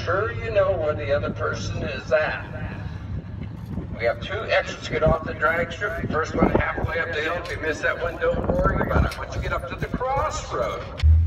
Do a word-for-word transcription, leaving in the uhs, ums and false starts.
sure you know where the other person is at. We have two exits to get off the drag strip. The first one halfway up the hill. If you miss that one, don't worry about it. Once you get up to the crossroad,